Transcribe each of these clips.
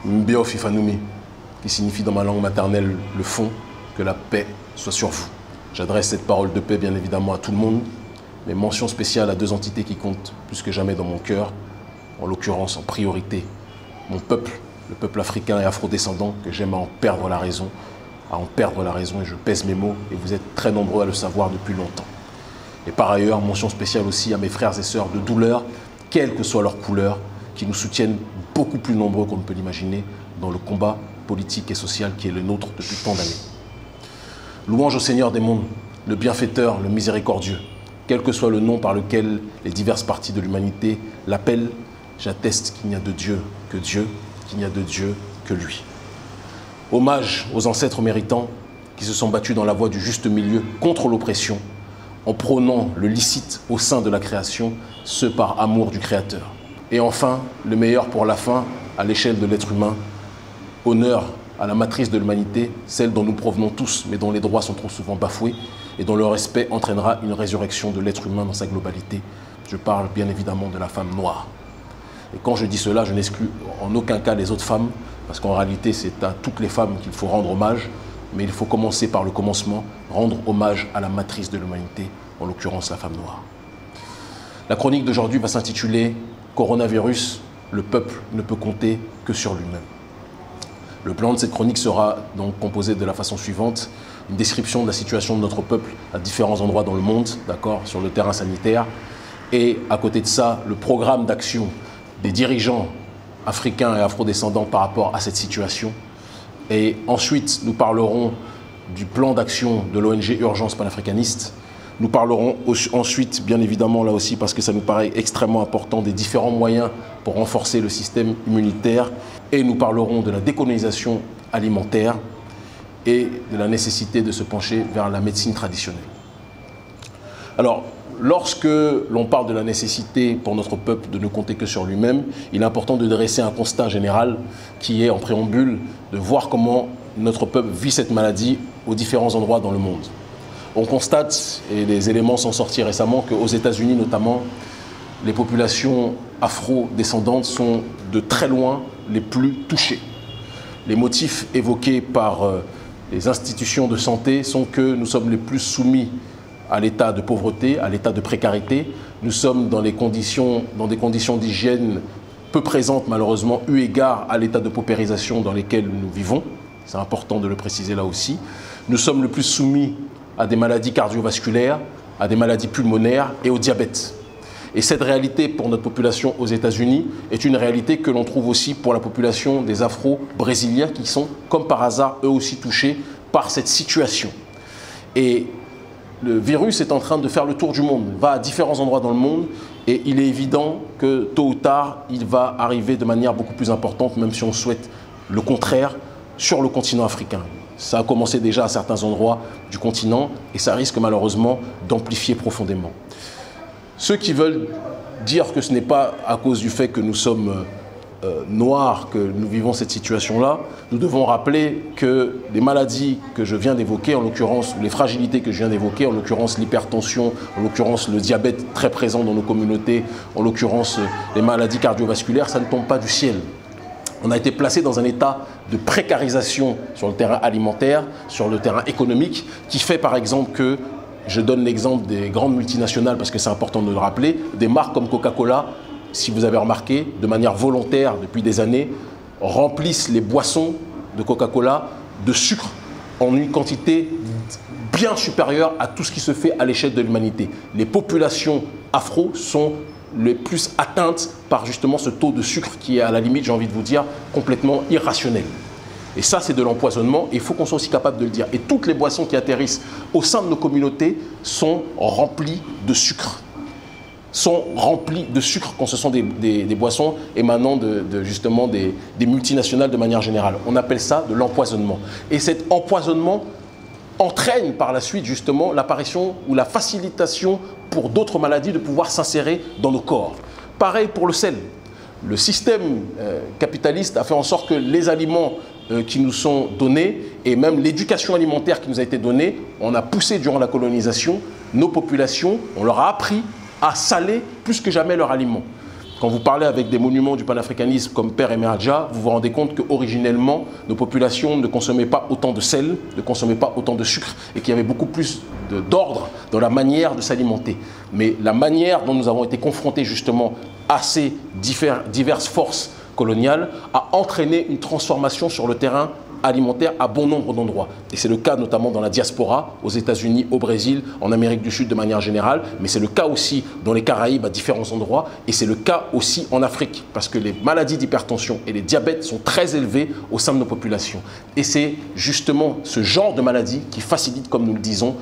Mbio Fifanumi, qui signifie dans ma langue maternelle le fond, que la paix soit sur vous. J'adresse cette parole de paix bien évidemment à tout le monde, mais mention spéciale à deux entités qui comptent plus que jamais dans mon cœur, en l'occurrence en priorité, mon peuple, le peuple africain et afrodescendant, que j'aime à en perdre la raison, et je pèse mes mots, et vous êtes très nombreux à le savoir depuis longtemps. Et par ailleurs, mention spéciale aussi à mes frères et sœurs de douleur, quelle que soit leur couleur, qui nous soutiennent beaucoup plus nombreux qu'on ne peut l'imaginer dans le combat politique et social qui est le nôtre depuis tant d'années. Louange au Seigneur des mondes, le bienfaiteur, le miséricordieux. Quel que soit le nom par lequel les diverses parties de l'humanité l'appellent, j'atteste qu'il n'y a de Dieu que Dieu, qu'il n'y a de Dieu que lui. Hommage aux ancêtres méritants qui se sont battus dans la voie du juste milieu contre l'oppression, en prônant le licite au sein de la création, ce par amour du Créateur. Et enfin, le meilleur pour la fin, à l'échelle de l'être humain, honneur à la matrice de l'humanité, celle dont nous provenons tous, mais dont les droits sont trop souvent bafoués, et dont le respect entraînera une résurrection de l'être humain dans sa globalité. Je parle bien évidemment de la femme noire. Et quand je dis cela, je n'exclus en aucun cas les autres femmes, parce qu'en réalité, c'est à toutes les femmes qu'il faut rendre hommage, mais il faut commencer par le commencement, rendre hommage à la matrice de l'humanité, en l'occurrence la femme noire. La chronique d'aujourd'hui va s'intituler « Coronavirus, le peuple ne peut compter que sur lui-même ». Le plan de cette chronique sera donc composé de la façon suivante: une description de la situation de notre peuple à différents endroits dans le monde, d'accord, sur le terrain sanitaire, et à côté de ça, le programme d'action des dirigeants africains et afrodescendants par rapport à cette situation. Et ensuite, nous parlerons du plan d'action de l'ONG Urgence panafricaniste. Nous parlerons ensuite, bien évidemment, là aussi, parce que ça nous paraît extrêmement important, des différents moyens pour renforcer le système immunitaire. Et nous parlerons de la décolonisation alimentaire et de la nécessité de se pencher vers la médecine traditionnelle. Alors, lorsque l'on parle de la nécessité pour notre peuple de ne compter que sur lui-même, il est important de dresser un constat général qui est, en préambule, de voir comment notre peuple vit cette maladie aux différents endroits dans le monde. On constate, et les éléments sont sortis récemment, qu'aux États-Unis notamment, les populations afro-descendantes sont de très loin les plus touchées. Les motifs évoqués par les institutions de santé sont que nous sommes les plus soumis à l'état de pauvreté, à l'état de précarité. Nous sommes dans des conditions d'hygiène peu présentes malheureusement, eu égard à l'état de paupérisation dans lequel nous vivons. C'est important de le préciser là aussi. Nous sommes le plus soumis à des maladies cardiovasculaires, à des maladies pulmonaires et au diabète. Et cette réalité pour notre population aux États-Unis est une réalité que l'on trouve aussi pour la population des Afro-Brésiliens qui sont, comme par hasard, eux aussi touchés par cette situation. Et le virus est en train de faire le tour du monde, va à différents endroits dans le monde et il est évident que tôt ou tard, il va arriver de manière beaucoup plus importante, même si on souhaite le contraire, sur le continent africain. Ça a commencé déjà à certains endroits du continent et ça risque malheureusement d'amplifier profondément. Ceux qui veulent dire que ce n'est pas à cause du fait que nous sommes noirs que nous vivons cette situation-là, nous devons rappeler que les maladies que je viens d'évoquer, en l'occurrence, les fragilités que je viens d'évoquer, en l'occurrence l'hypertension, en l'occurrence le diabète très présent dans nos communautés, en l'occurrence les maladies cardiovasculaires, ça ne tombe pas du ciel. On a été placé dans un état de précarisation sur le terrain alimentaire, sur le terrain économique, qui fait par exemple que, je donne l'exemple des grandes multinationales parce que c'est important de le rappeler, des marques comme Coca-Cola, si vous avez remarqué, de manière volontaire depuis des années, remplissent les boissons de Coca-Cola de sucre en une quantité bien supérieure à tout ce qui se fait à l'échelle de l'humanité. Les populations afro sont les plus atteintes par justement ce taux de sucre qui est à la limite, j'ai envie de vous dire, complètement irrationnel. Et ça, c'est de l'empoisonnement et il faut qu'on soit aussi capable de le dire. Et toutes les boissons qui atterrissent au sein de nos communautés sont remplies de sucre. Sont remplies de sucre quand ce sont des boissons émanant justement des multinationales de manière générale. On appelle ça de l'empoisonnement. Et cet empoisonnement entraîne par la suite justement l'apparition ou la facilitation pour d'autres maladies de pouvoir s'insérer dans nos corps. Pareil pour le sel. Le système capitaliste a fait en sorte que les aliments qui nous sont donnés et même l'éducation alimentaire qui nous a été donnée, on a poussé durant la colonisation nos populations, on leur a appris à saler plus que jamais leurs aliments. Quand vous parlez avec des monuments du panafricanisme comme Père Aimé Adja, vous vous rendez compte qu'originellement, nos populations ne consommaient pas autant de sel, ne consommaient pas autant de sucre et qu'il y avait beaucoup plus d'ordre dans la manière de s'alimenter. Mais la manière dont nous avons été confrontés justement à ces diverses forces coloniales a entraîné une transformation sur le terrain alimentaire à bon nombre d'endroits. Et c'est le cas notamment dans la diaspora, aux États-Unis, au Brésil, en Amérique du Sud de manière générale, mais c'est le cas aussi dans les Caraïbes à différents endroits, et c'est le cas aussi en Afrique, parce que les maladies d'hypertension et les diabètes sont très élevés au sein de nos populations. Et c'est justement ce genre de maladie qui facilite, comme nous le disons,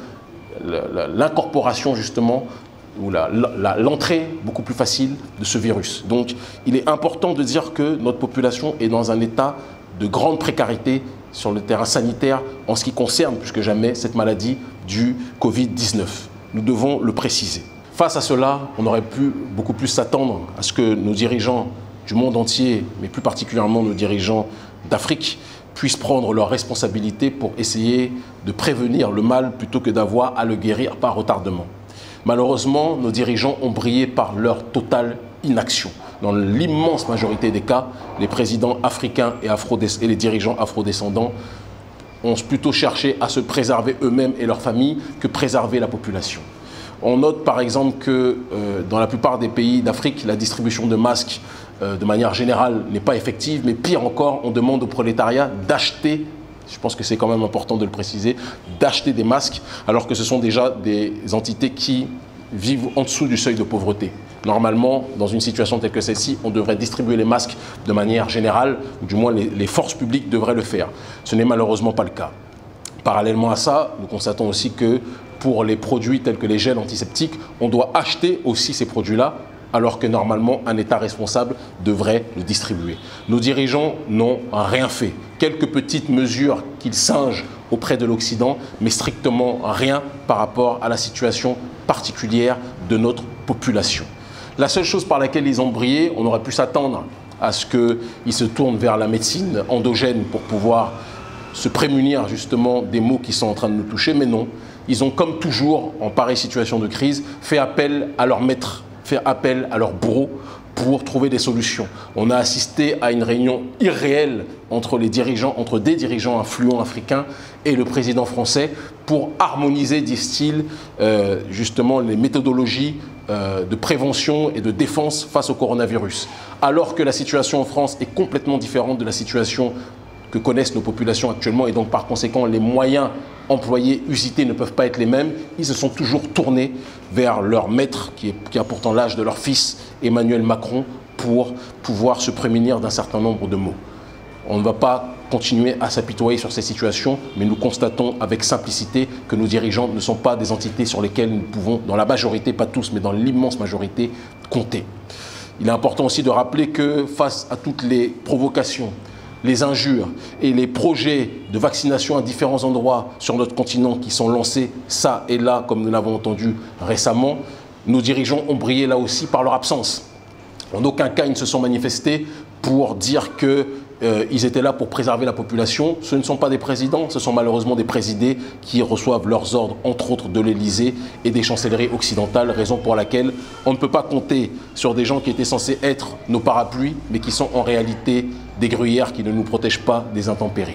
l'incorporation justement ou l'entrée beaucoup plus facile de ce virus. Donc il est important de dire que notre population est dans un état de grande précarité sur le terrain sanitaire en ce qui concerne plus que jamais cette maladie du Covid-19. Nous devons le préciser. Face à cela, on aurait pu beaucoup plus s'attendre à ce que nos dirigeants du monde entier, mais plus particulièrement nos dirigeants d'Afrique, puissent prendre leurs responsabilités pour essayer de prévenir le mal plutôt que d'avoir à le guérir par retardement. Malheureusement, nos dirigeants ont brillé par leur totale inaction. Dans l'immense majorité des cas, les présidents africains et les dirigeants afrodescendants ont plutôt cherché à se préserver eux-mêmes et leurs familles que préserver la population. On note par exemple que dans la plupart des pays d'Afrique, la distribution de masques de manière générale n'est pas effective, mais pire encore, on demande au prolétariat d'acheter, je pense que c'est quand même important de le préciser, d'acheter des masques alors que ce sont déjà des entités qui vivent en dessous du seuil de pauvreté. Normalement, dans une situation telle que celle-ci, on devrait distribuer les masques de manière générale, ou du moins les forces publiques devraient le faire. Ce n'est malheureusement pas le cas. Parallèlement à ça, nous constatons aussi que pour les produits tels que les gels antiseptiques, on doit acheter aussi ces produits-là, alors que normalement un État responsable devrait le distribuer. Nos dirigeants n'ont rien fait. Quelques petites mesures qu'ils singent auprès de l'Occident, mais strictement rien par rapport à la situation particulière de notre population. La seule chose par laquelle ils ont brillé, on aurait pu s'attendre à ce qu'ils se tournent vers la médecine endogène pour pouvoir se prémunir justement des maux qui sont en train de nous toucher, mais non. Ils ont, comme toujours, en pareille situation de crise, fait appel à leurs maîtres, fait appel à leurs bourreaux pour trouver des solutions. On a assisté à une réunion irréelle entre des dirigeants influents africains et le président français pour harmoniser, disent-ils, justement les méthodologies de prévention et de défense face au coronavirus. Alors que la situation en France est complètement différente de la situation que connaissent nos populations actuellement et donc par conséquent les moyens employés, usités ne peuvent pas être les mêmes, ils se sont toujours tournés vers leur maître qui a pourtant l'âge de leur fils, Emmanuel Macron, pour pouvoir se prémunir d'un certain nombre de maux. On ne va pas continuer à s'apitoyer sur ces situations, mais nous constatons avec simplicité que nos dirigeants ne sont pas des entités sur lesquelles nous pouvons, dans la majorité, pas tous, mais dans l'immense majorité, compter. Il est important aussi de rappeler que face à toutes les provocations, les injures et les projets de vaccination à différents endroits sur notre continent qui sont lancés ça et là, comme nous l'avons entendu récemment, nos dirigeants ont brillé là aussi par leur absence. En aucun cas, ils ne se sont manifestés pour dire qu'ils étaient là pour préserver la population. Ce ne sont pas des présidents, ce sont malheureusement des présidés qui reçoivent leurs ordres, entre autres de l'Élysée et des chancelleries occidentales, raison pour laquelle on ne peut pas compter sur des gens qui étaient censés être nos parapluies, mais qui sont en réalité des gruyères qui ne nous protègent pas des intempéries.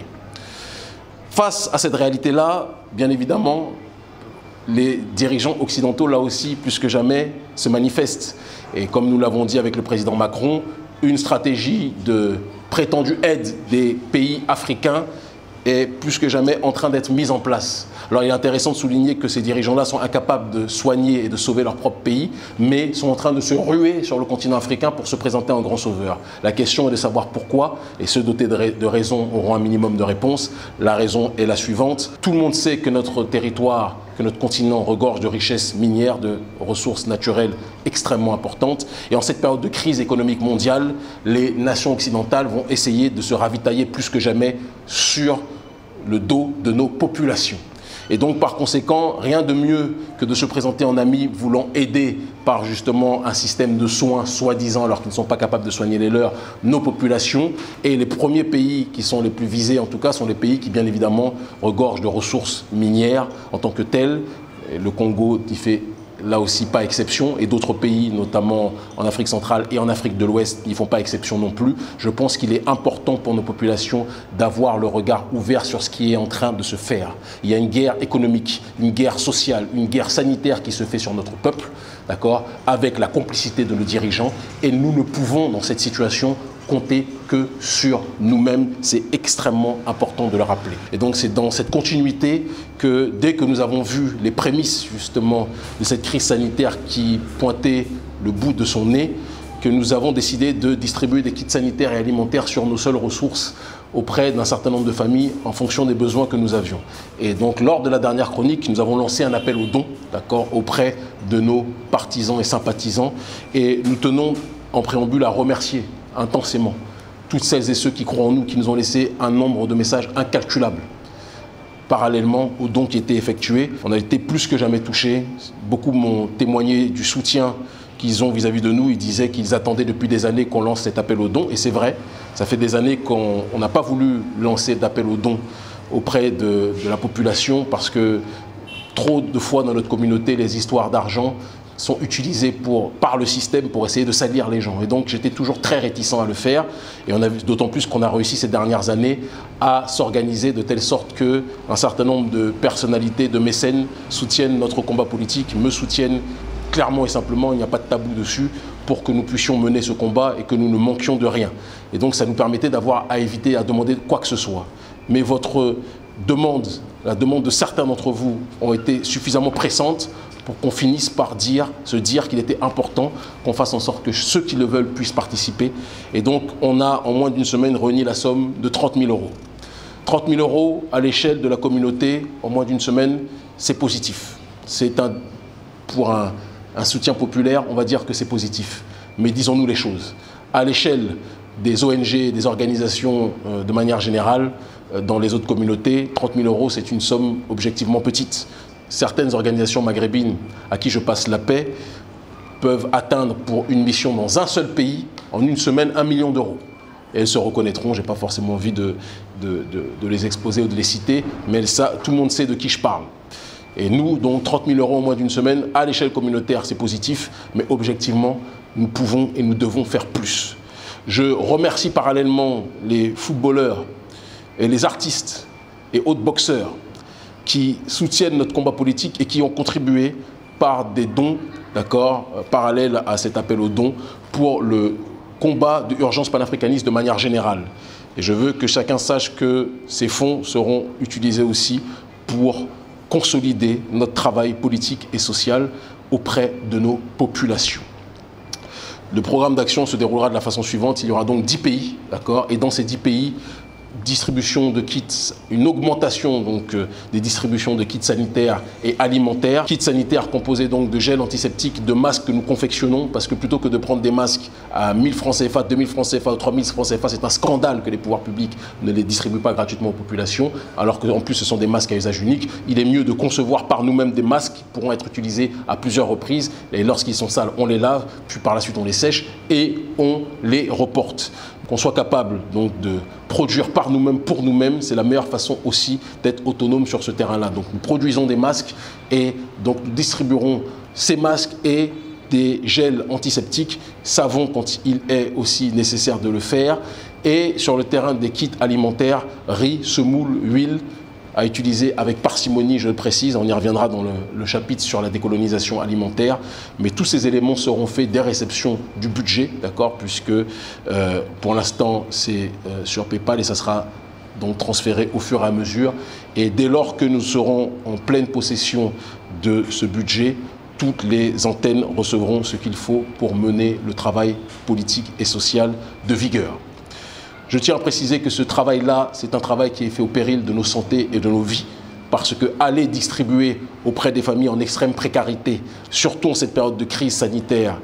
Face à cette réalité-là, bien évidemment, les dirigeants occidentaux, là aussi, plus que jamais, se manifestent. Et comme nous l'avons dit avec le président Macron, une stratégie de prétendue aide des pays africains est plus que jamais en train d'être mise en place. Alors il est intéressant de souligner que ces dirigeants-là sont incapables de soigner et de sauver leur propre pays, mais sont en train de se ruer sur le continent africain pour se présenter en grand sauveur. La question est de savoir pourquoi, et ceux dotés de raison auront un minimum de réponses. La raison est la suivante. Tout le monde sait que notre territoire, que notre continent regorge de richesses minières, de ressources naturelles extrêmement importantes. Et en cette période de crise économique mondiale, les nations occidentales vont essayer de se ravitailler plus que jamais sur le dos de nos populations. Et donc, par conséquent, rien de mieux que de se présenter en amis voulant aider par justement un système de soins soi-disant, alors qu'ils ne sont pas capables de soigner les leurs, nos populations. Et les premiers pays qui sont les plus visés, en tout cas, sont les pays qui, bien évidemment, regorgent de ressources minières en tant que telles. Le Congo y fait là aussi pas exception, et d'autres pays, notamment en Afrique centrale et en Afrique de l'Ouest, n'y font pas exception non plus. Je pense qu'il est important pour nos populations d'avoir le regard ouvert sur ce qui est en train de se faire. Il y a une guerre économique, une guerre sociale, une guerre sanitaire qui se fait sur notre peuple, d'accord, avec la complicité de nos dirigeants, et nous ne pouvons, dans cette situation, compter que sur nous-mêmes. C'est extrêmement important de le rappeler. Et donc c'est dans cette continuité que dès que nous avons vu les prémices justement de cette crise sanitaire qui pointait le bout de son nez, que nous avons décidé de distribuer des kits sanitaires et alimentaires sur nos seules ressources auprès d'un certain nombre de familles en fonction des besoins que nous avions. Et donc lors de la dernière chronique, nous avons lancé un appel aux dons, d'accord, auprès de nos partisans et sympathisants, et nous tenons en préambule à remercier intensément toutes celles et ceux qui croient en nous, qui nous ont laissé un nombre de messages incalculables. Parallèlement aux dons qui étaient effectués, on a été plus que jamais touchés. Beaucoup m'ont témoigné du soutien qu'ils ont vis-à-vis de nous. Ils disaient qu'ils attendaient depuis des années qu'on lance cet appel aux dons. Et c'est vrai, ça fait des années qu'on n'a pas voulu lancer d'appel aux dons auprès de la population parce que trop de fois dans notre communauté, les histoires d'argent sont utilisés par le système pour essayer de salir les gens. Et donc j'étais toujours très réticent à le faire. Et d'autant plus qu'on a réussi ces dernières années à s'organiser de telle sorte qu'un certain nombre de personnalités, de mécènes soutiennent notre combat politique, me soutiennent clairement et simplement, il n'y a pas de tabou dessus, pour que nous puissions mener ce combat et que nous ne manquions de rien. Et donc ça nous permettait d'avoir à éviter à demander quoi que ce soit. Mais votre demande, la demande de certains d'entre vous ont été suffisamment pressantes pour qu'on finisse par se dire qu'il était important qu'on fasse en sorte que ceux qui le veulent puissent participer. Et donc, on a en moins d'une semaine réuni la somme de 30 000 €. 30 000 € à l'échelle de la communauté, en moins d'une semaine, c'est positif. Pour un soutien populaire, on va dire que c'est positif. Mais disons-nous les choses. À l'échelle des ONG, des organisations de manière générale, dans les autres communautés, 30 000 €, c'est une somme objectivement petite. Certaines organisations maghrébines à qui je passe la paix peuvent atteindre pour une mission dans un seul pays, en une semaine, 1 million d'euros. Et elles se reconnaîtront, je n'ai pas forcément envie de les exposer ou de les citer, mais ça, tout le monde sait de qui je parle. Et nous, donc 30 000 € en moins d'une semaine, à l'échelle communautaire, c'est positif, mais objectivement, nous pouvons et nous devons faire plus. Je remercie parallèlement les footballeurs et les artistes et autres boxeurs qui soutiennent notre combat politique et qui ont contribué par des dons, d'accord, parallèles à cet appel aux dons, pour le combat de urgence panafricaniste de manière générale. Et je veux que chacun sache que ces fonds seront utilisés aussi pour consolider notre travail politique et social auprès de nos populations. Le programme d'action se déroulera de la façon suivante. Il y aura donc 10 pays, d'accord, et dans ces 10 pays, distribution de kits, une augmentation donc des distributions de kits sanitaires et alimentaires. Kits sanitaires composés donc de gel antiseptique, de masques que nous confectionnons, parce que plutôt que de prendre des masques à 1 000 francs CFA, 2 000 francs CFA ou 3 000 francs CFA, c'est un scandale que les pouvoirs publics ne les distribuent pas gratuitement aux populations, alors qu'en plus ce sont des masques à usage unique. Il est mieux de concevoir par nous-mêmes des masques qui pourront être utilisés à plusieurs reprises, et lorsqu'ils sont sales, on les lave, puis par la suite on les sèche et on les reporte. Qu'on soit capable donc de produire par nous-mêmes, pour nous-mêmes, c'est la meilleure façon aussi d'être autonome sur ce terrain-là. Donc nous produisons des masques et donc nous distribuerons ces masques et des gels antiseptiques, savons quand il est aussi nécessaire de le faire. Et sur le terrain des kits alimentaires, riz, semoule, huile, à utiliser avec parcimonie, je le précise, on y reviendra dans le chapitre sur la décolonisation alimentaire, mais tous ces éléments seront faits dès réception du budget, d'accord, puisque pour l'instant c'est sur PayPal et ça sera donc transféré au fur et à mesure, et dès lors que nous serons en pleine possession de ce budget, toutes les antennes recevront ce qu'il faut pour mener le travail politique et social de vigueur. Je tiens à préciser que ce travail-là, c'est un travail qui est fait au péril de nos santé et de nos vies, parce que aller distribuer auprès des familles en extrême précarité, surtout en cette période de crise sanitaire,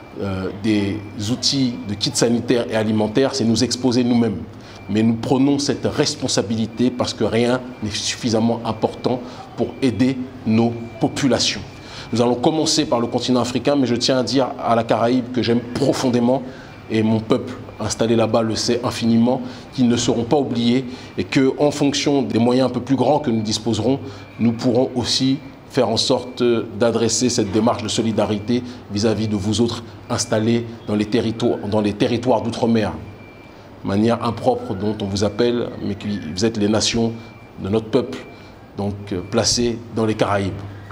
des outils de kits sanitaires et alimentaires, c'est nous exposer nous-mêmes. Mais nous prenons cette responsabilité parce que rien n'est suffisamment important pour aider nos populations. Nous allons commencer par le continent africain, mais je tiens à dire à la Caraïbe que j'aime profondément, et mon peuple installé là-bas le sait infiniment, qu'ils ne seront pas oubliés et qu'en fonction des moyens un peu plus grands que nous disposerons, nous pourrons aussi faire en sorte d'adresser cette démarche de solidarité vis-à-vis de vous autres installés dans les territoires d'outre-mer, manière impropre dont on vous appelle, mais que vous êtes les nations de notre peuple, donc placées dans les Caraïbes.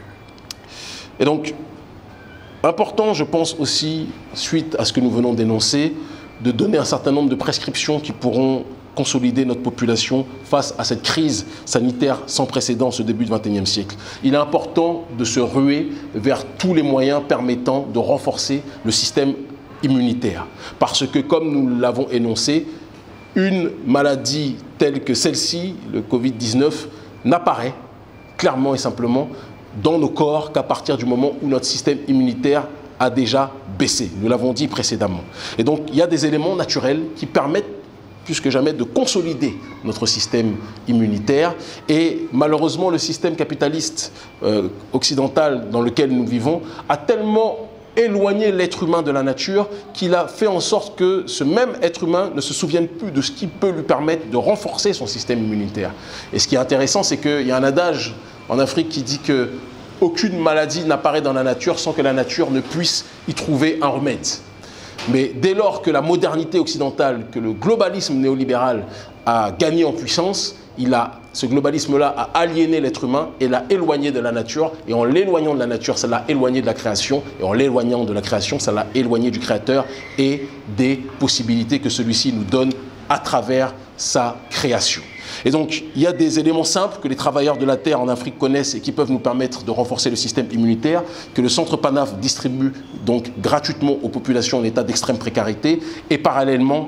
Et donc, important, je pense aussi, suite à ce que nous venons d'énoncer, de donner un certain nombre de prescriptions qui pourront consolider notre population face à cette crise sanitaire sans précédent ce début du XXIe siècle. Il est important de se ruer vers tous les moyens permettant de renforcer le système immunitaire. Parce que, comme nous l'avons énoncé, une maladie telle que celle-ci, le Covid-19, n'apparaît clairement et simplement dans nos corps qu'à partir du moment où notre système immunitaire a déjà baissé. Nous l'avons dit précédemment. Et donc, il y a des éléments naturels qui permettent plus que jamais de consolider notre système immunitaire. Et malheureusement, le système capitaliste occidental dans lequel nous vivons a tellement éloigné l'être humain de la nature qu'il a fait en sorte que ce même être humain ne se souvienne plus de ce qui peut lui permettre de renforcer son système immunitaire. Et ce qui est intéressant, c'est qu'il y a un adage en Afrique qui dit que aucune maladie n'apparaît dans la nature sans que la nature ne puisse y trouver un remède. Mais dès lors que la modernité occidentale, que le globalisme néolibéral a gagné en puissance, ce globalisme-là a aliéné l'être humain et l'a éloigné de la nature. Et en l'éloignant de la nature, ça l'a éloigné de la création. Et en l'éloignant de la création, ça l'a éloigné du Créateur et des possibilités que celui-ci nous donne à travers sa création. Et donc, il y a des éléments simples que les travailleurs de la Terre en Afrique connaissent et qui peuvent nous permettre de renforcer le système immunitaire, que le Centre PANAF distribue donc gratuitement aux populations en état d'extrême précarité et parallèlement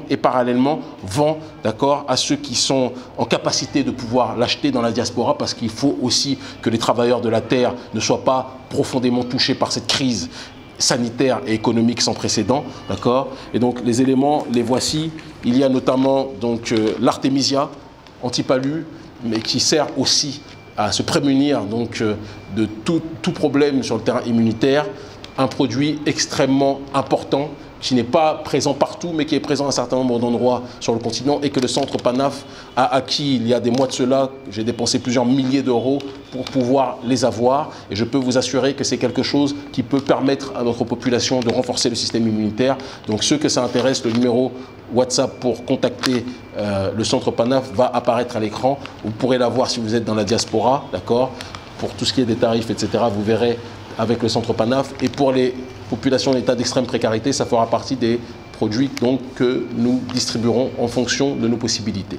vend à ceux qui sont en capacité de pouvoir l'acheter dans la diaspora, parce qu'il faut aussi que les travailleurs de la Terre ne soient pas profondément touchés par cette crise sanitaire et économique sans précédent, d'accord. Et donc les éléments, les voici. Il y a notamment donc l'artémisia antipalu, mais qui sert aussi à se prémunir donc de tout problème sur le terrain immunitaire. Un produit extrêmement important qui n'est pas présent partout, mais qui est présent à un certain nombre d'endroits sur le continent et que le Centre PANAF a acquis il y a des mois de cela. J'ai dépensé plusieurs milliers d'euros pour pouvoir les avoir et je peux vous assurer que c'est quelque chose qui peut permettre à notre population de renforcer le système immunitaire. Donc ceux que ça intéresse, le numéro WhatsApp pour contacter le Centre PANAF va apparaître à l'écran. Vous pourrez l'avoir si vous êtes dans la diaspora, d'accord. Pour tout ce qui est des tarifs, etc., vous verrez avec le Centre PANAF. Et pour les populations en état d'extrême précarité, ça fera partie des produits donc, que nous distribuerons en fonction de nos possibilités.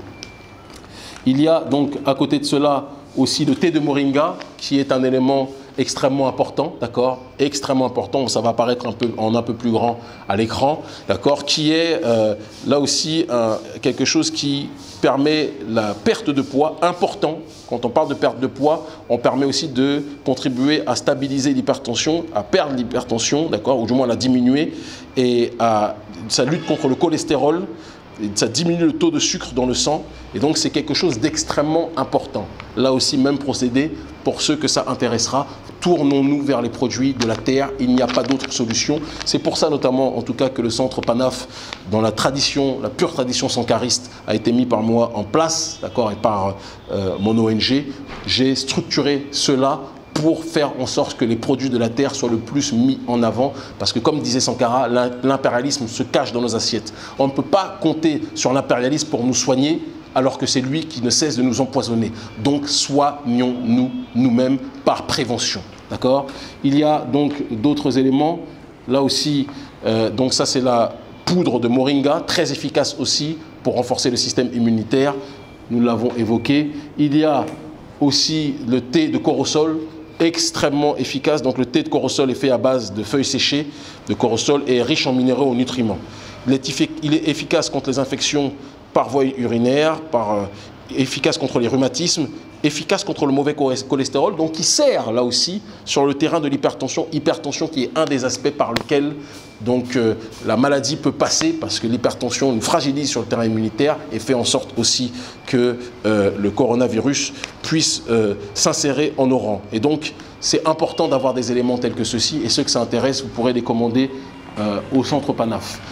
Il y a donc à côté de cela aussi le thé de moringa, qui est un élément extrêmement important, d'accord, extrêmement important, ça va apparaître un peu plus grand à l'écran, d'accord, qui est là aussi quelque chose qui permet la perte de poids important. Quand on parle de perte de poids, on permet aussi de contribuer à stabiliser l'hypertension, à perdre l'hypertension, d'accord, ou du moins à la diminuer, et ça lutte contre le cholestérol, et ça diminue le taux de sucre dans le sang, et donc c'est quelque chose d'extrêmement important. Là aussi, même procédé, pour ceux que ça intéressera, tournons-nous vers les produits de la terre, il n'y a pas d'autre solution. C'est pour ça notamment, en tout cas, que le Centre PANAF, dans la tradition, la pure tradition sankariste, a été mis par moi en place, d'accord, et par mon ONG. J'ai structuré cela pour faire en sorte que les produits de la terre soient le plus mis en avant. Parce que comme disait Sankara, l'impérialisme se cache dans nos assiettes. On ne peut pas compter sur l'impérialisme pour nous soigner, alors que c'est lui qui ne cesse de nous empoisonner. Donc soignons-nous nous-mêmes par prévention. D'accord ? Il y a donc d'autres éléments. Là aussi, donc ça c'est la poudre de moringa, très efficace aussi pour renforcer le système immunitaire. Nous l'avons évoqué. Il y a aussi le thé de corosol, extrêmement efficace. Donc le thé de corosol est fait à base de feuilles séchées de corosol et est riche en minéraux et en nutriments. Il est efficace contre les infections par voie urinaire, efficace contre les rhumatismes, efficace contre le mauvais cholestérol, donc qui sert là aussi sur le terrain de l'hypertension, hypertension qui est un des aspects par lequel donc, la maladie peut passer, parce que l'hypertension nous fragilise sur le terrain immunitaire et fait en sorte aussi que le coronavirus puisse s'insérer en nos rangs. Et donc c'est important d'avoir des éléments tels que ceux-ci, et ceux que ça intéresse, vous pourrez les commander au Centre PANAF.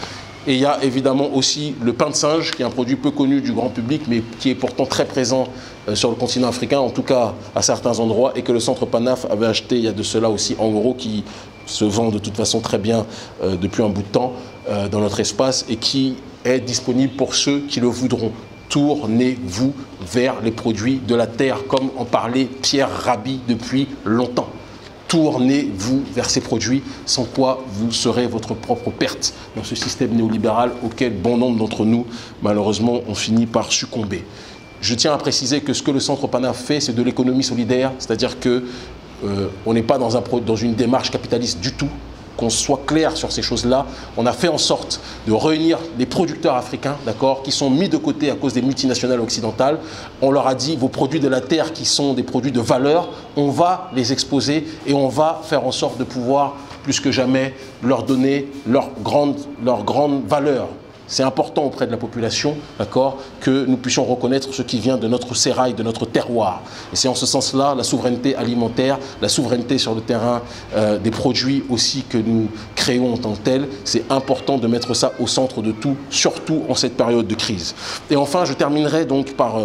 Et il y a évidemment aussi le pain de singe, qui est un produit peu connu du grand public, mais qui est pourtant très présent sur le continent africain, en tout cas à certains endroits, et que le Centre Panaf avait acheté il y a de cela aussi en gros, qui se vend de toute façon très bien depuis un bout de temps dans notre espace, et qui est disponible pour ceux qui le voudront. Tournez-vous vers les produits de la terre, comme en parlait Pierre Rabhi depuis longtemps. Tournez-vous vers ces produits, sans quoi vous serez votre propre perte dans ce système néolibéral auquel bon nombre d'entre nous, malheureusement, ont fini par succomber. Je tiens à préciser que ce que le Centre Panaf fait, c'est de l'économie solidaire, c'est-à-dire qu'on n'est pas dans une démarche capitaliste du tout. Qu'on soit clair sur ces choses-là. On a fait en sorte de réunir les producteurs africains, d'accord, qui sont mis de côté à cause des multinationales occidentales. On leur a dit, vos produits de la terre qui sont des produits de valeur, on va les exposer et on va faire en sorte de pouvoir, plus que jamais, leur donner leur grande valeur. C'est important auprès de la population, d'accord, que nous puissions reconnaître ce qui vient de notre sérail, de notre terroir. Et c'est en ce sens-là, la souveraineté alimentaire, la souveraineté sur le terrain des produits aussi que nous créons en tant que tels, c'est important de mettre ça au centre de tout, surtout en cette période de crise. Et enfin, je terminerai donc par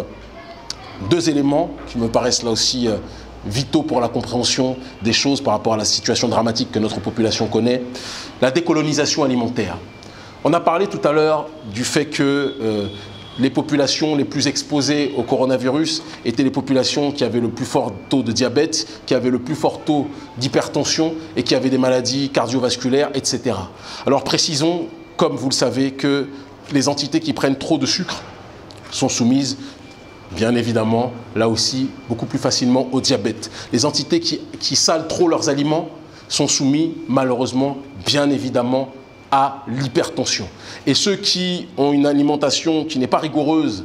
deux éléments qui me paraissent là aussi vitaux pour la compréhension des choses par rapport à la situation dramatique que notre population connaît. La décolonisation alimentaire. On a parlé tout à l'heure du fait que les populations les plus exposées au coronavirus étaient les populations qui avaient le plus fort taux de diabète, qui avaient le plus fort taux d'hypertension et qui avaient des maladies cardiovasculaires, etc. Alors précisons, comme vous le savez, que les entités qui prennent trop de sucre sont soumises, bien évidemment, là aussi, beaucoup plus facilement au diabète. Les entités qui salent trop leurs aliments sont soumises, malheureusement, bien évidemment, à l'hypertension. Et ceux qui ont une alimentation qui n'est pas rigoureuse,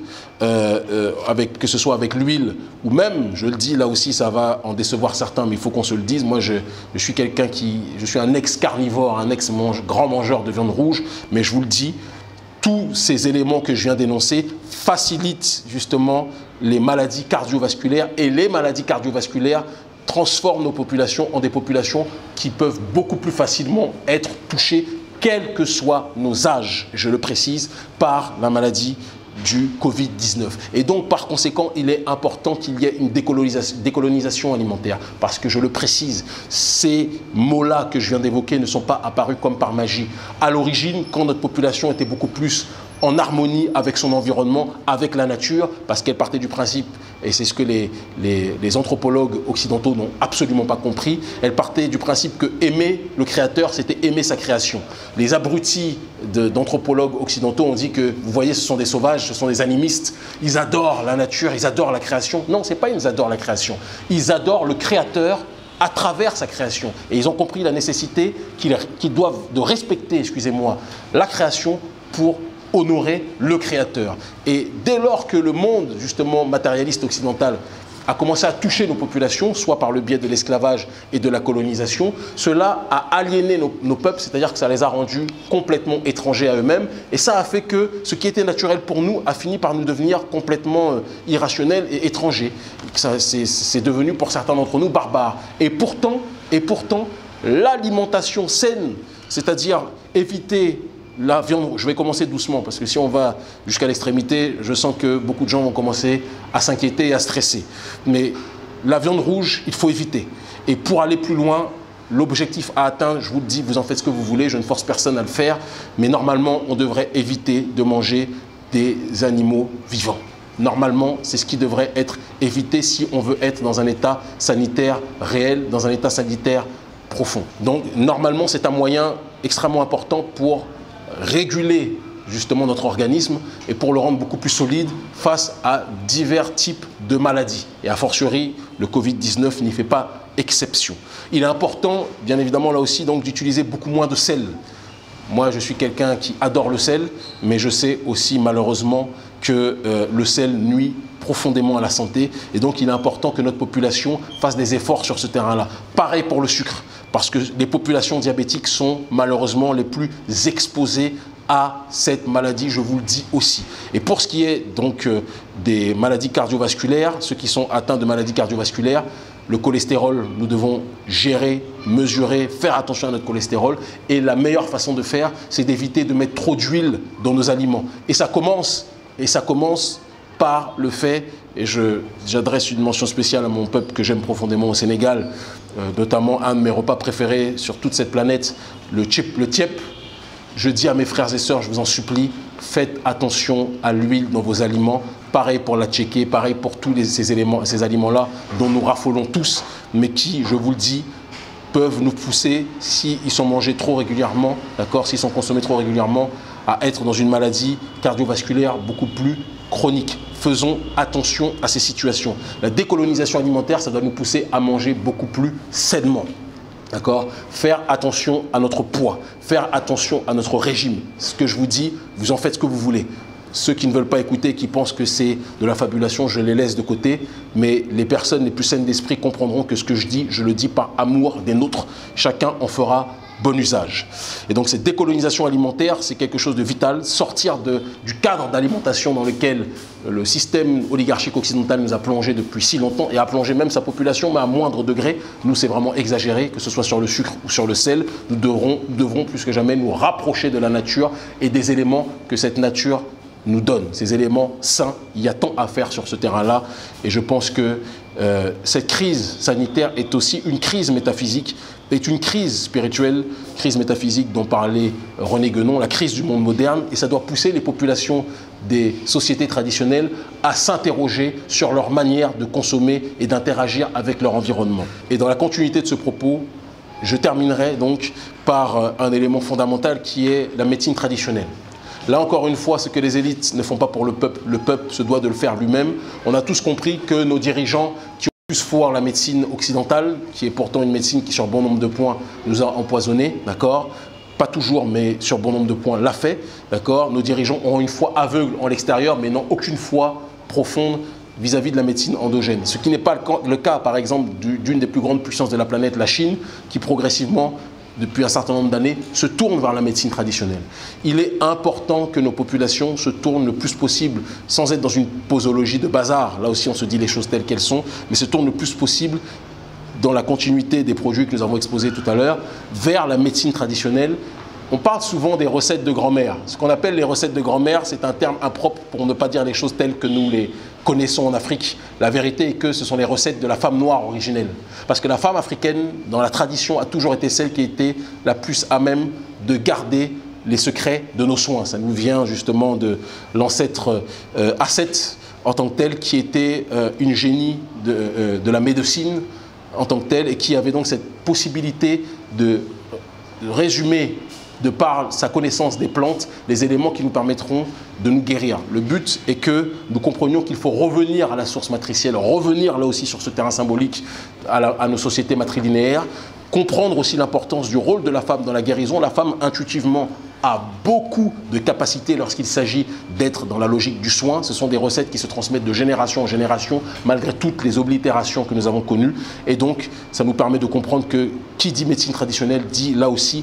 que ce soit avec l'huile, ou même, je le dis, là aussi ça va en décevoir certains, mais il faut qu'on se le dise, moi je suis je suis un ex-carnivore, un ex-grand mangeur de viande rouge, mais je vous le dis, tous ces éléments que je viens d'énoncer facilitent justement les maladies cardiovasculaires, et les maladies cardiovasculaires transforment nos populations en des populations qui peuvent beaucoup plus facilement être touchées, quels que soient nos âges, je le précise, par la maladie du Covid-19. Et donc, par conséquent, il est important qu'il y ait une décolonisation alimentaire. Parce que, je le précise, ces mots-là que je viens d'évoquer ne sont pas apparus comme par magie. À l'origine, quand notre population était beaucoup plus en harmonie avec son environnement, avec la nature, parce qu'elle partait du principe, et c'est ce que les anthropologues occidentaux n'ont absolument pas compris, elle partait du principe que aimer le créateur, c'était aimer sa création. Les abrutis d'anthropologues occidentaux ont dit que, vous voyez, ce sont des sauvages, ce sont des animistes, ils adorent la nature, ils adorent la création. Non, c'est pas ils adorent la création, ils adorent le créateur à travers sa création. Et ils ont compris la nécessité qu'ils doivent de respecter, excusez-moi, la création pour honorer le créateur. Et dès lors que le monde, justement, matérialiste occidental a commencé à toucher nos populations, soit par le biais de l'esclavage et de la colonisation, cela a aliéné nos peuples, c'est-à-dire que ça les a rendus complètement étrangers à eux-mêmes, et ça a fait que ce qui était naturel pour nous a fini par nous devenir complètement irrationnel et étranger. C'est devenu pour certains d'entre nous barbare. Et pourtant, l'alimentation saine, c'est-à-dire éviter la viande, je vais commencer doucement parce que si on va jusqu'à l'extrémité, je sens que beaucoup de gens vont commencer à s'inquiéter et à stresser. Mais la viande rouge, il faut éviter. Et pour aller plus loin, l'objectif à atteindre, je vous le dis, vous en faites ce que vous voulez, je ne force personne à le faire, mais normalement, on devrait éviter de manger des animaux vivants. Normalement, c'est ce qui devrait être évité si on veut être dans un état sanitaire réel, dans un état sanitaire profond. Donc, normalement, c'est un moyen extrêmement important pour réguler justement notre organisme et pour le rendre beaucoup plus solide face à divers types de maladies. Et a fortiori, le Covid-19 n'y fait pas exception. Il est important, bien évidemment, là aussi, donc d'utiliser beaucoup moins de sel. Moi, je suis quelqu'un qui adore le sel, mais je sais aussi malheureusement que le sel nuit profondément à la santé. Et donc, il est important que notre population fasse des efforts sur ce terrain-là. Pareil pour le sucre, parce que les populations diabétiques sont malheureusement les plus exposées à cette maladie, je vous le dis aussi. Et pour ce qui est donc des maladies cardiovasculaires, ceux qui sont atteints de maladies cardiovasculaires, Le cholestérol, nous devons gérer, mesurer, faire attention à notre cholestérol. Et la meilleure façon de faire, c'est d'éviter de mettre trop d'huile dans nos aliments. Et ça commence par le fait, et j'adresse une mention spéciale à mon peuple que j'aime profondément au Sénégal, notamment un de mes repas préférés sur toute cette planète, le tiep. Je dis à mes frères et sœurs, je vous en supplie, faites attention à l'huile dans vos aliments. Pareil pour la tchéké, pareil pour tous ces aliments-là dont nous raffolons tous, mais qui, je vous le dis, peuvent nous pousser, s'ils sont mangés trop régulièrement, d'accord, s'ils sont consommés trop régulièrement, à être dans une maladie cardiovasculaire beaucoup plus chronique. Faisons attention à ces situations. La décolonisation alimentaire, ça doit nous pousser à manger beaucoup plus sainement. D'accord? Faire attention à notre poids, faire attention à notre régime. Ce que je vous dis, vous en faites ce que vous voulez. Ceux qui ne veulent pas écouter, qui pensent que c'est de la fabulation, je les laisse de côté. Mais les personnes les plus saines d'esprit comprendront que ce que je dis, je le dis par amour des nôtres. Chacun en fera bon usage. Et donc cette décolonisation alimentaire, c'est quelque chose de vital. Sortir du cadre d'alimentation dans lequel le système oligarchique occidental nous a plongé depuis si longtemps et a plongé même sa population, mais à moindre degré. Nous, c'est vraiment exagéré, que ce soit sur le sucre ou sur le sel. Nous devrons plus que jamais nous rapprocher de la nature et des éléments que cette nature nous donne, ces éléments sains. Il y a tant à faire sur ce terrain-là et je pense que cette crise sanitaire est aussi une crise métaphysique, est une crise spirituelle, crise métaphysique dont parlait René Guénon, la crise du monde moderne, et ça doit pousser les populations des sociétés traditionnelles à s'interroger sur leur manière de consommer et d'interagir avec leur environnement. Et dans la continuité de ce propos, je terminerai donc par un élément fondamental qui est la médecine traditionnelle. Là, encore une fois, ce que les élites ne font pas pour le peuple se doit de le faire lui-même. On a tous compris que nos dirigeants qui ont plus foi en la médecine occidentale, qui est pourtant une médecine qui, sur bon nombre de points, nous a empoisonnés, d'accord ? Pas toujours, mais sur bon nombre de points, l'a fait, d'accord ? Nos dirigeants ont une foi aveugle en l'extérieur, mais n'ont aucune foi profonde vis-à-vis de la médecine endogène. Ce qui n'est pas le cas, par exemple, d'une des plus grandes puissances de la planète, la Chine, qui progressivement, depuis un certain nombre d'années, se tournent vers la médecine traditionnelle. Il est important que nos populations se tournent le plus possible, sans être dans une posologie de bazar, là aussi on se dit les choses telles qu'elles sont, mais se tournent le plus possible, dans la continuité des produits que nous avons exposés tout à l'heure, vers la médecine traditionnelle. On parle souvent des recettes de grand-mère. Ce qu'on appelle les recettes de grand-mère, c'est un terme impropre pour ne pas dire les choses telles que nous les connaissons en Afrique. La vérité est que ce sont les recettes de la femme noire originelle. Parce que la femme africaine, dans la tradition, a toujours été celle qui était la plus à même de garder les secrets de nos soins. Ça nous vient justement de l'ancêtre Asset en tant que tel, qui était une génie de la médecine en tant que telle, et qui avait donc cette possibilité de résumer de par sa connaissance des plantes, les éléments qui nous permettront de nous guérir. Le but est que nous comprenions qu'il faut revenir à la source matricielle, revenir là aussi sur ce terrain symbolique à nos sociétés matrilinéaires, comprendre aussi l'importance du rôle de la femme dans la guérison. La femme, intuitivement, a beaucoup de capacités lorsqu'il s'agit d'être dans la logique du soin. Ce sont des recettes qui se transmettent de génération en génération, malgré toutes les oblitérations que nous avons connues. Et donc, ça nous permet de comprendre que qui dit médecine traditionnelle dit là aussi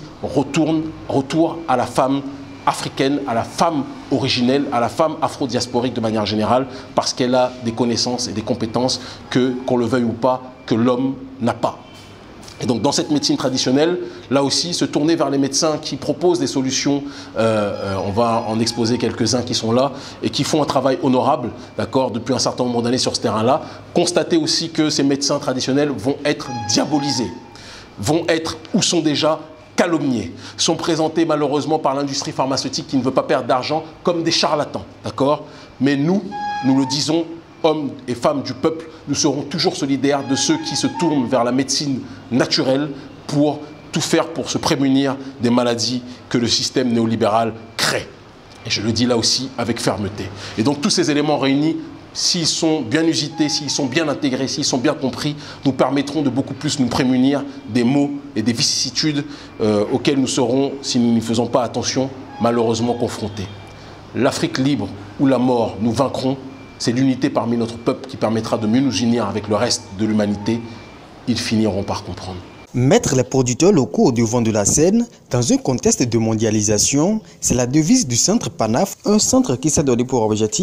retour à la femme africaine, à la femme originelle, à la femme afro-diasporique de manière générale, parce qu'elle a des connaissances et des compétences que, qu'on le veuille ou pas, que l'homme n'a pas. Et donc dans cette médecine traditionnelle, là aussi, se tourner vers les médecins qui proposent des solutions, on va en exposer quelques-uns qui sont là, et qui font un travail honorable, d'accord, depuis un certain nombre d'années sur ce terrain-là. Constater aussi que ces médecins traditionnels vont être diabolisés, vont être ou sont déjà calomniés, sont présentés malheureusement par l'industrie pharmaceutique qui ne veut pas perdre d'argent comme des charlatans, d'accord. Mais nous le disons, hommes et femmes du peuple, nous serons toujours solidaires de ceux qui se tournent vers la médecine naturelle pour tout faire pour se prémunir des maladies que le système néolibéral crée. Et je le dis là aussi avec fermeté. Et donc tous ces éléments réunis, s'ils sont bien usités, s'ils sont bien intégrés, s'ils sont bien compris, nous permettront de beaucoup plus nous prémunir des maux et des vicissitudes auxquels nous serons, si nous n'y faisons pas attention, malheureusement confrontés. L'Afrique libre ou la mort, nous vaincrons. C'est l'unité parmi notre peuple qui permettra de mieux nous unir avec le reste de l'humanité. Ils finiront par comprendre. Mettre les producteurs locaux au devant de la scène dans un contexte de mondialisation, c'est la devise du Centre PANAF, un centre qui s'est donné pour objectif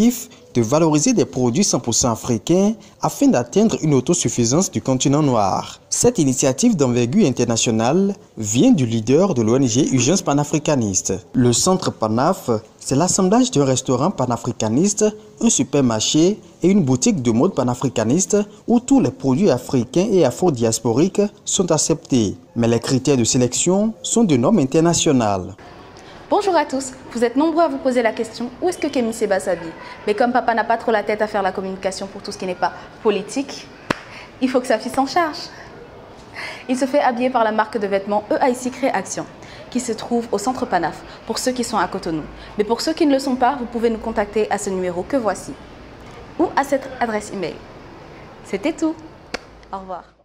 de valoriser des produits 100% africains afin d'atteindre une autosuffisance du continent noir. Cette initiative d'envergure internationale vient du leader de l'ONG Urgence panafricaniste. Le centre Panaf, c'est l'assemblage d'un restaurant panafricaniste, un supermarché et une boutique de mode panafricaniste où tous les produits africains et afro-diasporiques sont acceptés. Mais les critères de sélection sont de normes internationales. Bonjour à tous, vous êtes nombreux à vous poser la question où est-ce que Kémy Séba s'habille? Mais comme papa n'a pas trop la tête à faire la communication pour tout ce qui n'est pas politique, il faut que sa fille s'en charge. Il se fait habiller par la marque de vêtements EIC Créaction, qui se trouve au centre Panaf, pour ceux qui sont à Cotonou. Mais pour ceux qui ne le sont pas, vous pouvez nous contacter à ce numéro que voici, ou à cette adresse email. C'était tout. Au revoir.